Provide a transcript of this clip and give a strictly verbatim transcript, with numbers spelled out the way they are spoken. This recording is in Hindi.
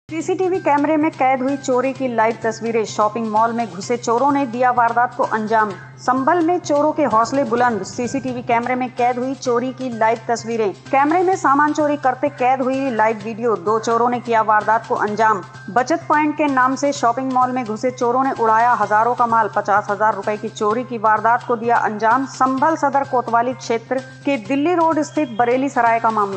सीसीटीवी कैमरे में कैद हुई चोरी की लाइव तस्वीरें। शॉपिंग मॉल में घुसे चोरों ने दिया वारदात को अंजाम। संभल में चोरों के हौसले बुलंद। सीसीटीवी कैमरे में कैद हुई चोरी की लाइव तस्वीरें। कैमरे में सामान चोरी करते कैद हुई लाइव वीडियो। दो चोरों ने किया वारदात को अंजाम। बचत पॉइंट के नाम से शॉपिंग मॉल में घुसे चोरों ने उड़ाया हजारों का माल। पचास हजार रुपए की चोरी की वारदात को दिया अंजाम। संभल सदर कोतवाली क्षेत्र के दिल्ली रोड स्थित बरेली सराय का मामला।